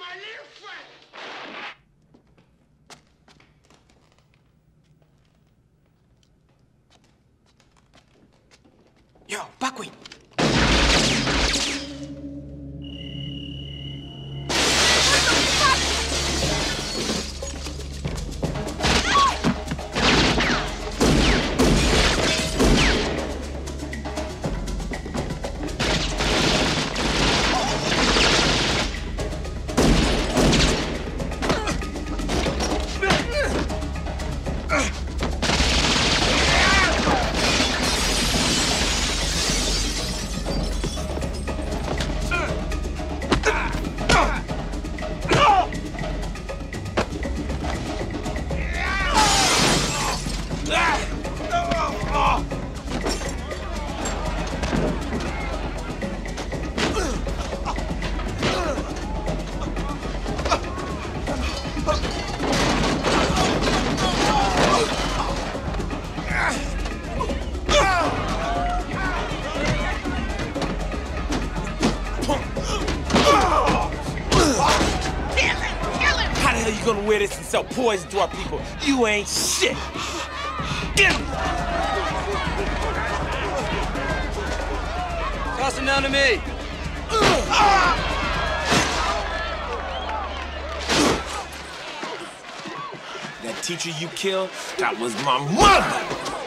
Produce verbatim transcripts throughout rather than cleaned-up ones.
my little friend. Yo, Buckwheat. You gonna wear this and sell poison to our people? You ain't shit! Get him! Toss him down to me! That teacher you killed, that was my mother!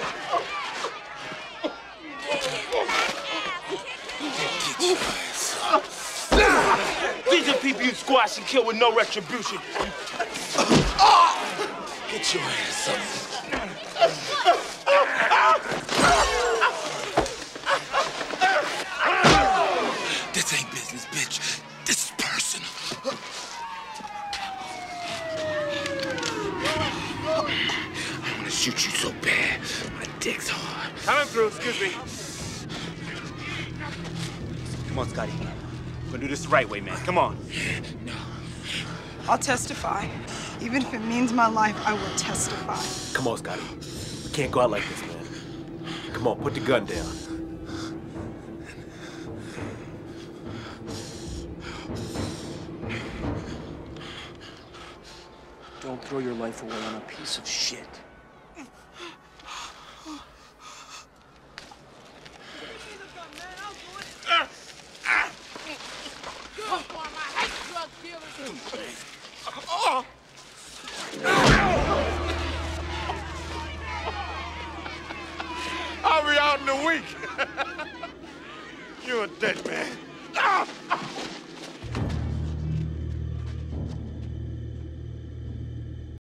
These are people you squash and kill with no retribution. Get your ass up. This ain't business, bitch. This is personal. I want to shoot you so bad. My dick's hard. Coming through, excuse me. Come on, Scotty. We're gonna do this the right way, man. Come on. No. I'll testify. Even if it means my life, I will testify. Come on, Scotty. We can't go out like this, man. Come on, put the gun down. Don't throw your life away on a piece of shit. I'll be out in a week. You're a dead man.